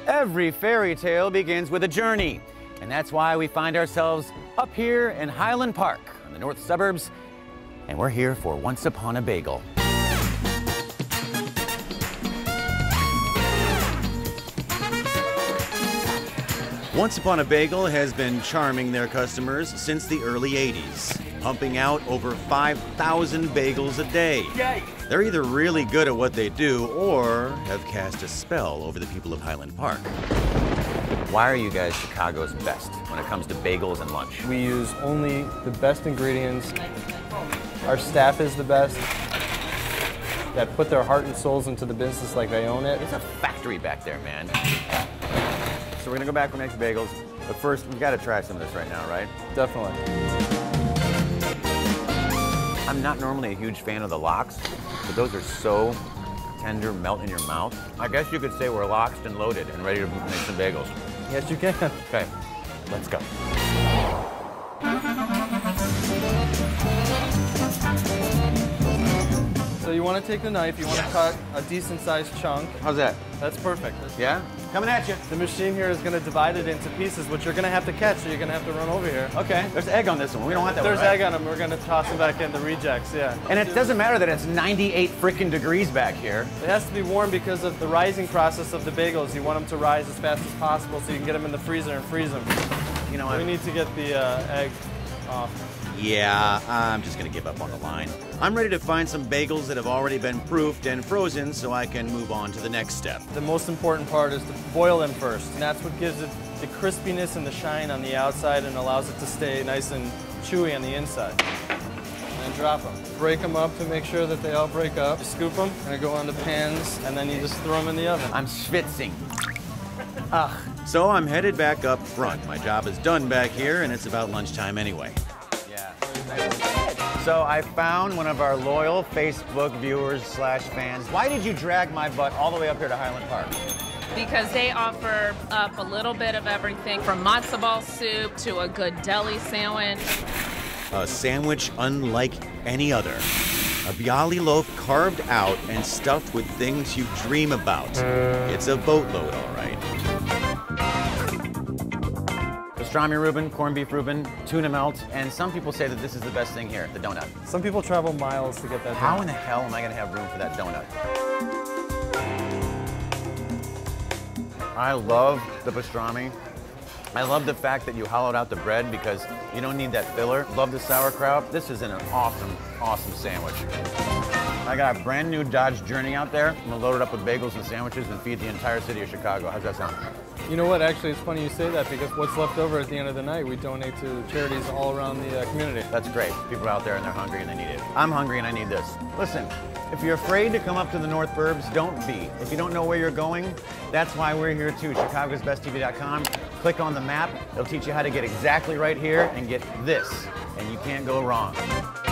Every fairy tale begins with a journey, and that's why we find ourselves up here in Highland Park in the north suburbs, and we're here for Once Upon a Bagel. Once Upon a Bagel has been charming their customers since the early 80s, pumping out over 5,000 bagels a day. Yay! They're either really good at what they do or have cast a spell over the people of Highland Park. Why are you guys Chicago's best when it comes to bagels and lunch? We use only the best ingredients. Our staff is the best. That put their heart and souls into the business like they own it. It's a factory back there, man. So we're gonna go back for next bagels, but first we've got to try some of this right now, right? Definitely. I'm not normally a huge fan of the lox, but those are so tender, melt in your mouth. I guess you could say we're locked and loaded and ready to make some bagels. Yes, you can. Okay, let's go. So you want to take the knife, you want to cut a decent sized chunk. How's that? That's perfect. Yeah? Coming at you. The machine here is going to divide it into pieces, which you're going to have to catch, so you're going to have to run over here. Okay, there's egg on this one. We don't want that There's one, right? egg on them. We're going to toss them back in the rejects, yeah. And it doesn't matter that it's 98 freaking degrees back here. It has to be warm because of the rising process of the bagels. You want them to rise as fast as possible so you can get them in the freezer and freeze them. You know what? We need to get the egg off. Yeah, I'm just gonna give up on the line. I'm ready to find some bagels that have already been proofed and frozen so I can move on to the next step. The most important part is to boil them first. And that's what gives it the crispiness and the shine on the outside and allows it to stay nice and chewy on the inside. And drop them. Break them up to make sure that they all break up. You scoop them, and they go on the pans, and then you just throw them in the oven. I'm schwitzing. Ugh. So I'm headed back up front. My job is done back here, and it's about lunchtime anyway. So I found one of our loyal Facebook viewers / fans. Why did you drag my butt all the way up here to Highland Park? Because they offer up a little bit of everything from matzo ball soup to a good deli sandwich. A sandwich unlike any other. A bialy loaf carved out and stuffed with things you dream about. It's a boatload, all right. Pastrami Reuben, corned beef Reuben, tuna melt, and some people say that this is the best thing here, the donut. Some people travel miles to get that How done. in the hell am I gonna have room for that donut? I love the pastrami. I love the fact that you hollowed out the bread because you don't need that filler. Love the sauerkraut. This is an awesome, awesome sandwich. I got a brand new Dodge Journey out there. I'm gonna load it up with bagels and sandwiches and feed the entire city of Chicago. How's that sound? You know what, actually, it's funny you say that because what's left over at the end of the night, we donate to charities all around the community. That's great. People are out there and they're hungry and they need it. I'm hungry and I need this. Listen, if you're afraid to come up to the North Burbs, don't be. If you don't know where you're going, that's why we're here too, chicagosbesttv.com. Click on the map. It'll teach you how to get exactly right here and get this, and you can't go wrong.